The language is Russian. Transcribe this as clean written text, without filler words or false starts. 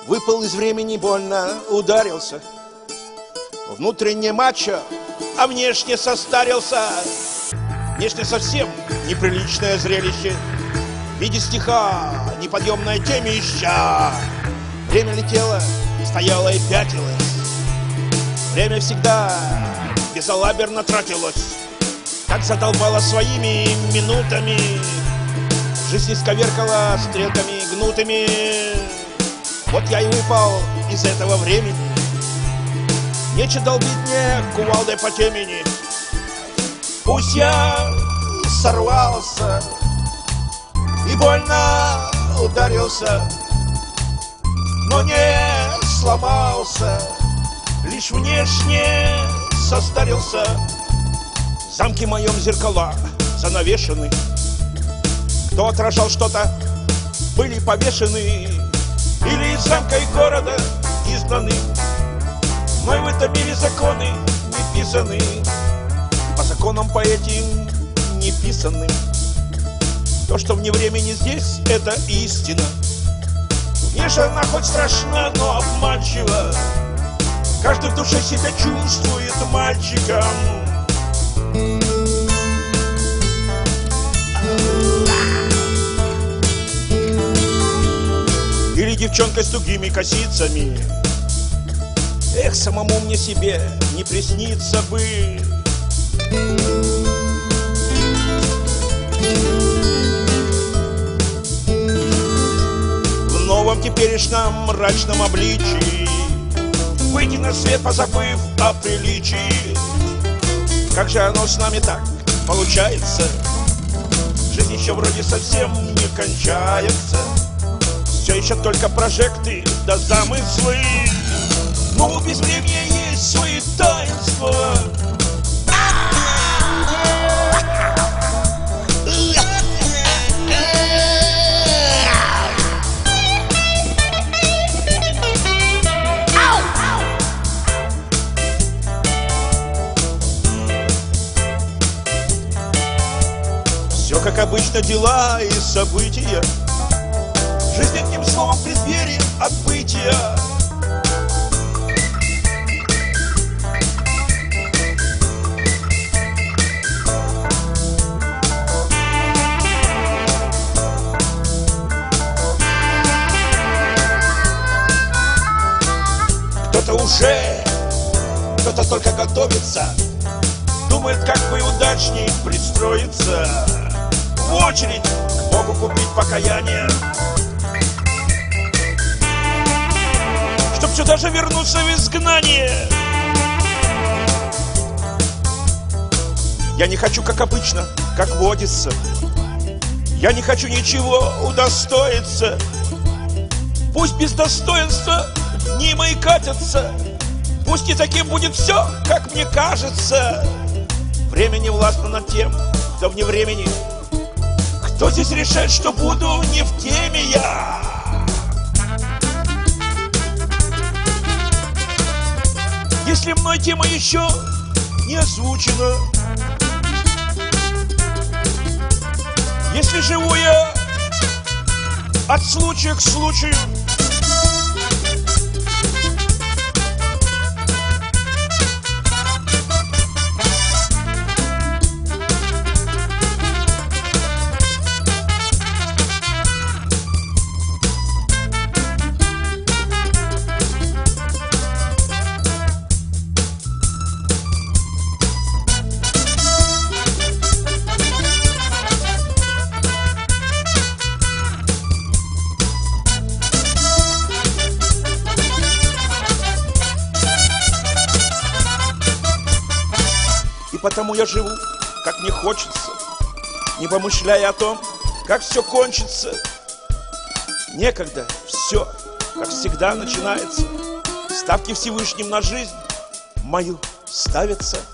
Выпал из времени, больно ударился. Внутренне мачо, а внешне состарился. Внешне совсем неприличное зрелище. В виде стиха неподъемное темища. Время летело, стояло и пятилось. Время всегда безалаберно тратилось. Как задолбало своими минутами. Жизнь исковеркала стрелками гнутыми. Вот я и выпал из этого времени. Нече долбить мне кувалдой по темени. Пусть я сорвался и больно ударился, но не сломался, лишь внешне состарился. В замке моем зеркала занавешены. Кто отражал что-то, были повешены. Или из замка и города изгнаны. Но и в этом мире законы не писаны. По законам по этим не писанным. То, что вне времени здесь, это истина. Внешне она хоть страшна, но обманчива. Каждый в душе себя чувствует мальчиком. Или девчонкой с тугими косицами. Эх, самому мне себе не приснится бы. В новом теперешнем мрачном обличии выйти на свет, позабыв о приличии. Как же оно с нами так получается? Жизнь еще вроде совсем не кончается. Все еще только прожекты да замыслы. Но у безвремени есть свои таинства. Все как обычно, дела и события. Жизнь одним словом в преддверии отбытия. Кто-то уже, кто-то только готовится. Думает, как бы удачней пристроиться. В очередь к Богу купить покаяние. Чтоб сюда же вернуться в изгнание. Я не хочу, как обычно, как водится. Я не хочу ничего удостоиться. Пусть без достоинства дни мои катятся. Пусть и таким будет все, как мне кажется. Время не властно над тем, кто вне времени. Кто здесь решает, что буду не в теме я? Если мной тема еще не озвучена, если живу я от случая к случаю, потому я живу, как мне хочется, не помышляя о том, как все кончится. Некогда все, как всегда, начинается. Ставки Всевышним на жизнь мою ставятся.